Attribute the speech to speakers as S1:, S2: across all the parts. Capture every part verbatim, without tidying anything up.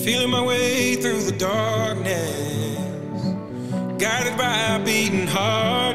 S1: Feeling my way through the darkness, guided by a beating heart.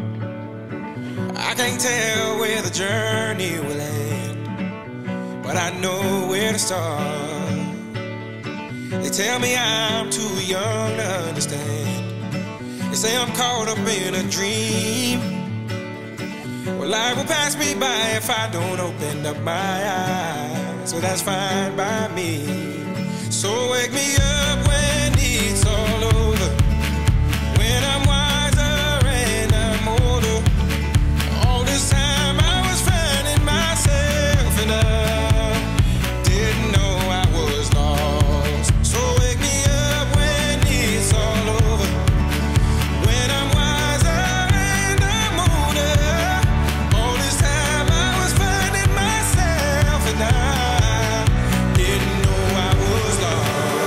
S1: I can't tell where the journey will end, but I know where to start. They tell me I'm too young to understand. They say I'm caught up in a dream. Well, life will pass me by if I don't open up my eyes. So that's fine by me. So wake me up when it's all over, when I'm wiser and I'm older. All this time I was finding myself and I didn't know I was lost. So wake me up when it's all over, when I'm wiser and I'm older. All this time I was finding myself and I didn't know I was lost.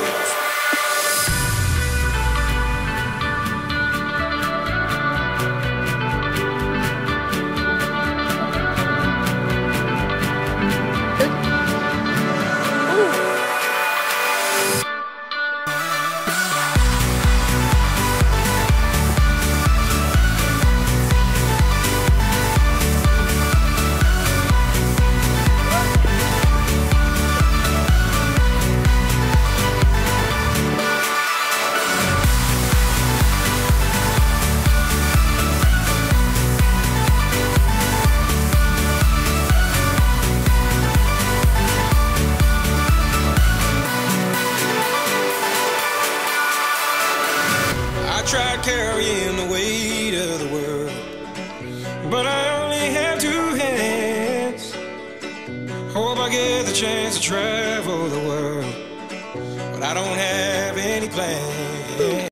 S1: I tried carrying the weight of the world, but I only have two hands. Hope I get the chance to travel the world, but I don't have any plans.